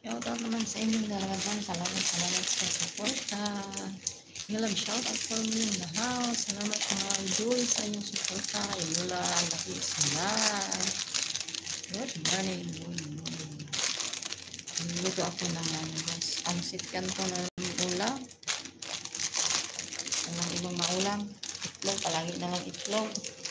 Shoutout naman sa inyong dalawa dyan. Salamat sa support. Ilang shoutout for me in the house. Salamat mga idol sa inyong support. Ilola, laki sila. Good morning. Luto ako naman guys. Ang sitkan ko na ulam. Walang ibang maulam. Itlog. Palagi na lang itlog.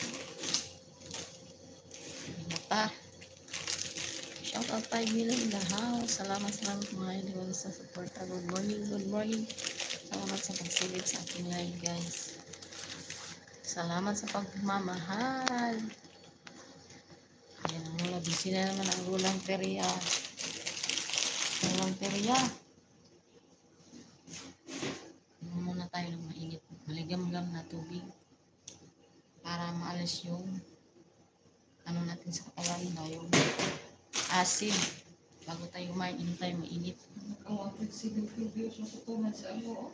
Mata. Shoutout 5 million in the house. Salamat mga idol sa support. Good morning. Salamat sa pagsilid sa aking live guys. Salamat sa pagmamahal. Ayan, mula busy na naman ang ulang teriya. Muna tayo ng mainit. Maligam-gam na tubig. Para maalis yung ano natin sa katawan na yung acid. Bago tayo kumain, tayo mainit. Ang flexible videos na tutunan sa iyo.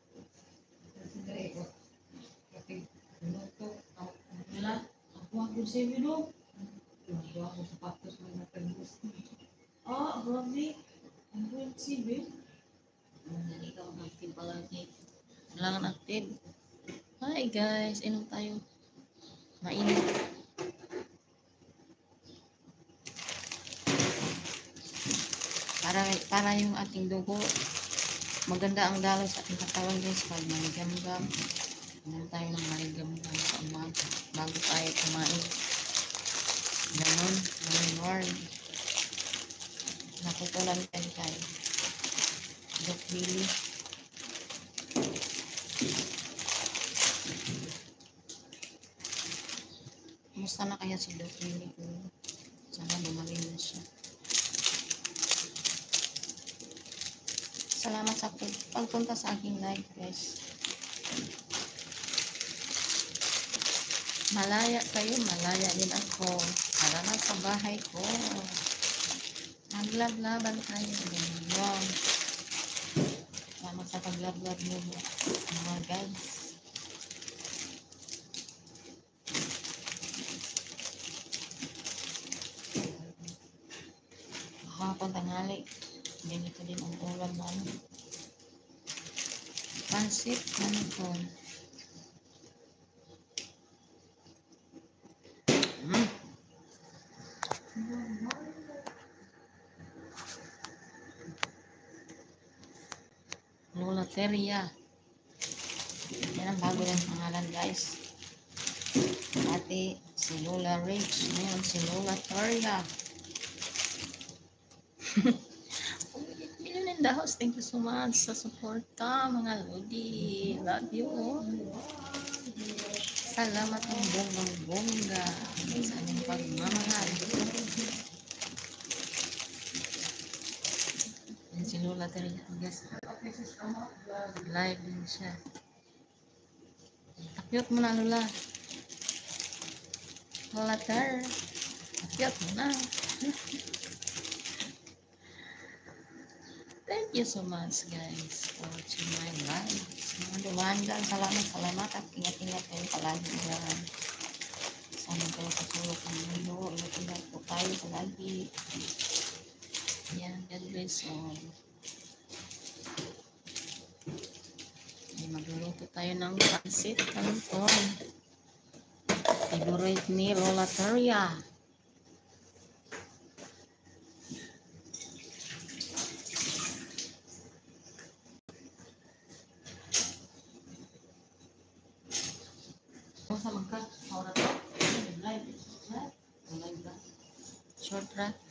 Kasi minuto, Wala. Ako ang flexible no? nagawa ko sapatos na natagos. Grabe. Ang flexible. Ikaw ang active palagi. Kailangan active. Hi guys, inom tayo. Mainit. Para yung ating dugo maganda ang daloy sa ating katawan guys. Pag maligam-gam, inom tayo ng maligam-gam sa umaga bago tayo kumain. Ganon, warm. Naputulan tayo. Doc Billy. Kumusta na kaya si Doc Billy ko? Sana bumaling na siya. Salamat sa pagpunta sa aking live guys. Malaya kayo, malaya din ako. Para na sa bahay ko. Maglablaban tayo. Ganyan. Salamat sa paglablab mo mga guys. Hapon tanghali. Ganito din ang ulam namin. Pansit canton. Lola Teria. Yan ang bago ng pangalan guys. Dati si Lola Rich. Ngayon si Lola Teria. In the house, thank you so much sa support mga lodi. Love you all. Salamat ng bonggang-bongga sa inyong pagmamahal. Yan si Lola Teria. Yes. Live din siya. Takyot mo na Lola. Lola Ter. Takyot mo na. Thank you so much guys for watching my live. Mga dumaan dyan, salamat at ingat-ingat kayo palagi dyan. Sana kayo kasulok ng mundo. Ingat-ingat po tayo palagi. Yan, God bless all. Magluluto tayo ng pansit canton. Favorite ni Lola Teria. Sa magka, oras to. Live. Short track.